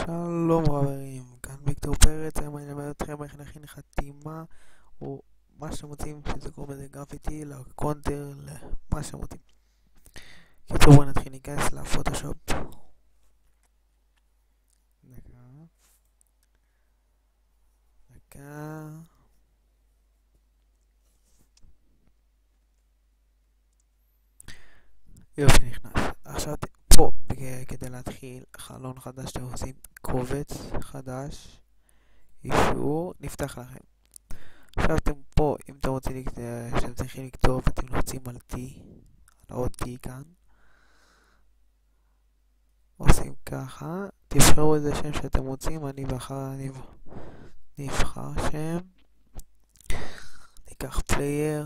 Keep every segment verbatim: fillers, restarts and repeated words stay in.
שלום חברים, כאן ויקטור פרץ. היום אני אלמד אתכם איך להכין חתימה או מה שאתם רוצים שזה קוראים לזה גרפיטי, לקונטר, למה שאתם רוצים. קיצור, בואו נתחיל להיכנס לפוטושופ. דקה דקה יופי, נכנס. עכשיו פה כדי להתחיל חלון חדש אתם עושים קובץ חדש, אישור, נפתח לכם. עכשיו אתם פה, אם אתם רוצים שאתם צריכים לכתוב, אתם לוחצים על T, על עוד T כאן, עושים ככה, תבחרו איזה שם שאתם רוצים. אני בחר, אני נבחר שם, ניקח פלייר,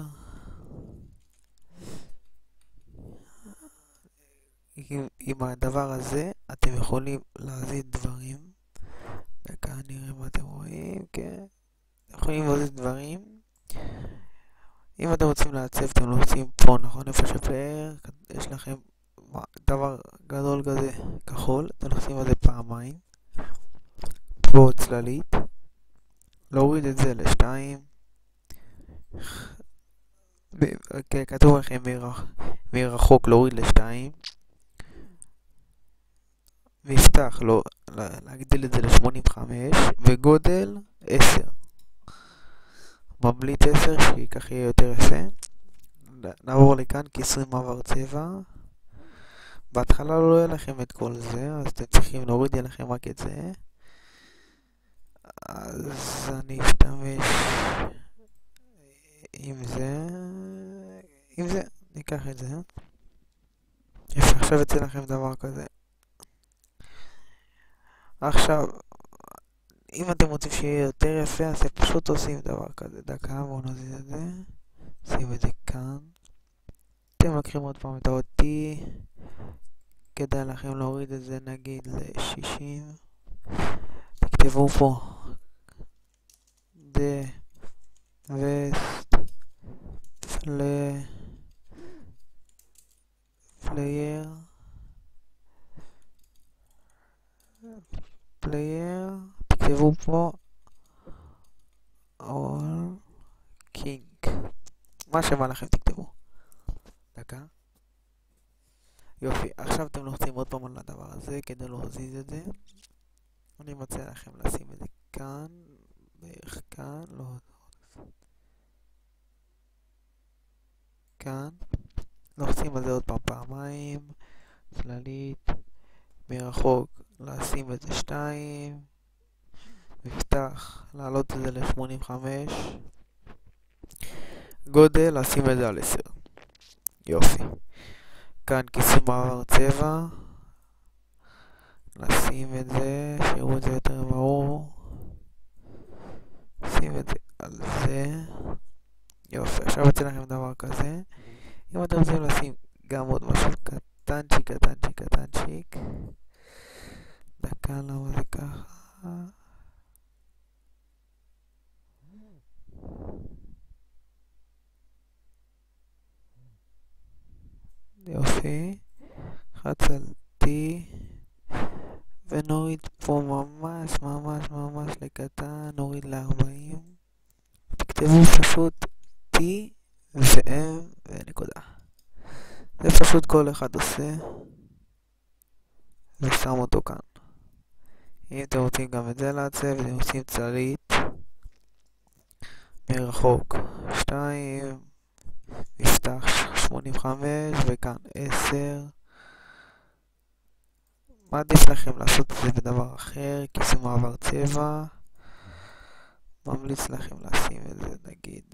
עם, עם הדבר הזה אתם יכולים להזיז דברים. דקה נראה מה אתם רואים. כן, אתם יכולים להזיז דברים. אם אתם רוצים לעצב אתם לוחצים פה, נכון, איפה שפלייר, יש לכם דבר גדול כזה כחול, אתם לוחצים על זה פעמיים, פה צללית, להוריד את זה לשתיים, כתוב לכם מרחוק להוריד לשתיים, מפתח לא, להגדיל את זה ל-שמונים וחמש, וגודל עשר, מבליט עשר שכך יהיה יותר יפה. נעבור לכאן כיסוי מעבר צבע. בהתחלה לא יהיה לכם את כל זה, אז אתם צריכים להוריד יהיה לכם רק את זה. אז אני אשתמש עם זה, עם זה, ניקח את זה. יפה, עכשיו יצא לכם דבר כזה. עכשיו, אם אתם רוצים שיהיה יותר יפה, אז אתם פשוט עושים דבר כזה. דקה, בואו נזיז את זה, שים את זה כאן. אתם לוקחים עוד פעם את האותי, כדאי לכם להוריד את זה נגיד ל-שישים. תכתבו פה דה וסט פלי פלייר פלייר, תכתבו פה אול קינג, מה שבא לכם תכתבו. דקה. יופי, עכשיו אתם לוחצים עוד פעם על הדבר הזה כדי להזיז את זה. אני מציע לכם לשים את זה כאן, בערך כאן, לא, כאן. לוחצים על זה עוד פעם פעמיים, צללית, מרחוק לשים את זה שתיים, מפתח, להעלות את זה ל-שמונים וחמש, גודל, לשים את זה על עשר. יופי. כאן כיסוי מעבר צבע, לשים את זה, שיראו את זה יותר ברור, שים את זה על זה. יופי, עכשיו יוצא לכם דבר כזה. אם אתם רוצים לשים גם עוד משהו קטנצ'יק, קטנצ'יק, קטנצ'יק, דקה, למה זה ככה? יופי, חצלתי, ונוריד פה ממש ממש ממש לקטן, נוריד ל-ארבעים, תכתבו פשוט T ו-M ונקודה. זה פשוט כל אחד עושה ושם אותו כאן. אם אתם רוצים גם את זה לעצב, אתם עושים צללית, מרחוק שתיים, מפתח שמונים וחמש, וכאן עשר. מה עדיף לכם לעשות את זה בדבר אחר? כיסוי מעבר צבע, ממליץ לכם לשים את זה נגיד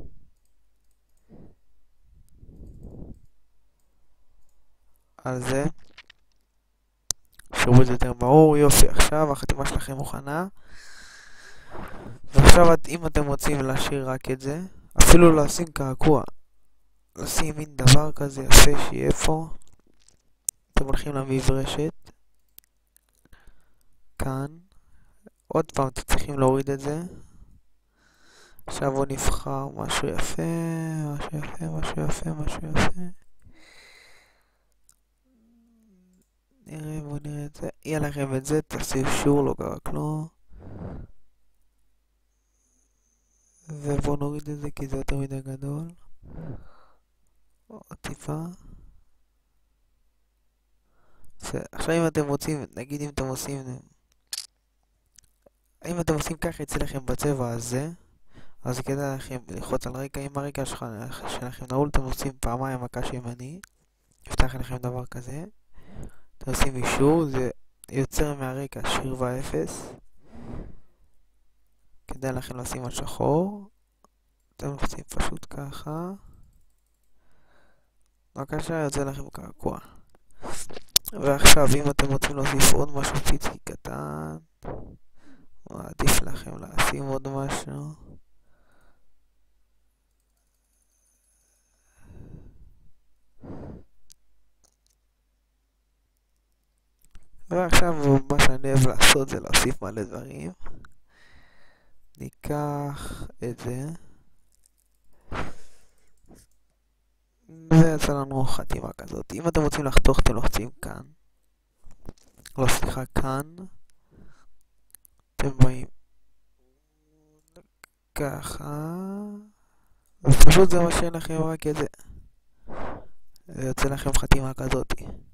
על זה, שיראו את זה יותר ברור. יופי, עכשיו החתימה שלכם מוכנה. ועכשיו אם אתם רוצים להשאיר רק את זה, אפילו לשים קעקוע, לשים מין דבר כזה יפה שיהיה פה, אתם הולכים למברשת כאן, עוד פעם אתם צריכים להוריד את זה. עכשיו בואו נבחר משהו יפה, משהו יפה, משהו יפה, משהו יפה. נראה, בואו נראה את זה. יהיה לכם את זה, תעשו אישור, לא קרה כלום. ובואו נוריד את זה כי זה יותר מדי גדול. עוד טיפה. עכשיו אם אתם רוצים, נגיד אם אתם עושים, אם אתם עושים ככה יצא לכם בצבע הזה, אז כדאי לכם ללחוץ על רקע. אם הרקע שלכם נעול, אתם עושים פעמיים מקש ימני, יפתח לכם דבר כזה. אתם עושים אישור, זה יוצר מהרקע שכבה אפס. כדאי לכם לשים על שחור. אתם עושים פשוט ככה. בבקשה, יוצא לכם קעקוע. ועכשיו אם אתם רוצים להוסיף עוד משהו פיצי קטן, עדיף לכם לשים עוד משהו. ועכשיו מה שאני אוהב לעשות זה להוסיף מלא דברים. ניקח את זה ויצא לנו חתימה כזאת. אם אתם רוצים לחתוך אתם לוחצים כאן, לא סליחה כאן, אתם באים ככה, ופשוט זה מה שאין לכם, רק את זה, ויוצא לכם חתימה כזאת.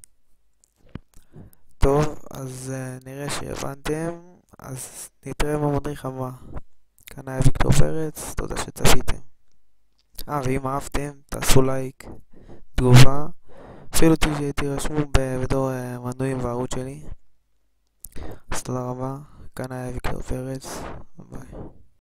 טוב, אז uh, נראה שהבנתם, אז נתראה במדריך הבא. כאן היה ויקטור פרץ, תודה שצפיתם. אה, ואם אהבתם, תעשו לייק, תגובה, אפילו תירשמו בתור uh, מנויים בערוץ שלי. אז תודה רבה, כאן היה ויקטור פרץ, ביי.